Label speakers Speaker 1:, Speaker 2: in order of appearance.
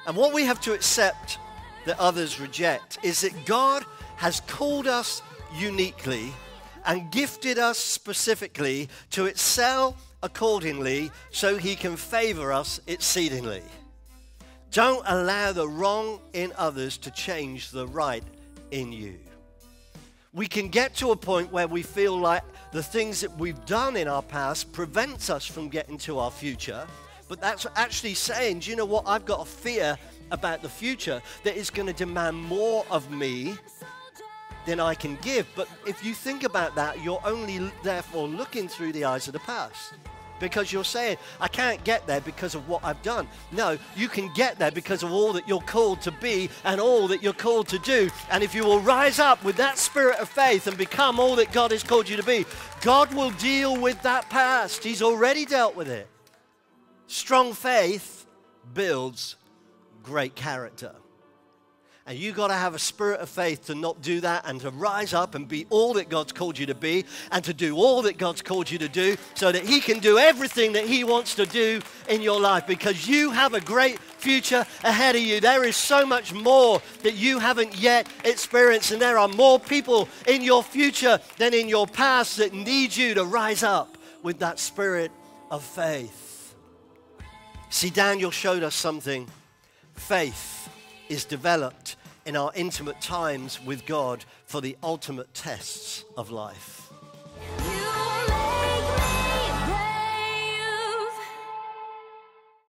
Speaker 1: And what we have to accept that others reject is that God has called us uniquely and gifted us specifically to excel accordingly so he can favor us exceedingly. Don't allow the wrong in others to change the right in you. We can get to a point where we feel like the things that we've done in our past prevents us from getting to our future. But that's actually saying, do you know what? I've got a fear about the future that is going to demand more of me than I can give. But if you think about that, you're only therefore looking through the eyes of the past. Because you're saying, I can't get there because of what I've done. No, you can get there because of all that you're called to be and all that you're called to do. And if you will rise up with that spirit of faith and become all that God has called you to be, God will deal with that past. He's already dealt with it. Strong faith builds great character. And you got to have a spirit of faith to not do that and to rise up and be all that God's called you to be and to do all that God's called you to do so that he can do everything that he wants to do in your life, because you have a great future ahead of you. There is so much more that you haven't yet experienced, and there are more people in your future than in your past that need you to rise up with that spirit of faith. See, Daniel showed us something. Faith is developed in our intimate times with God for the ultimate tests of life.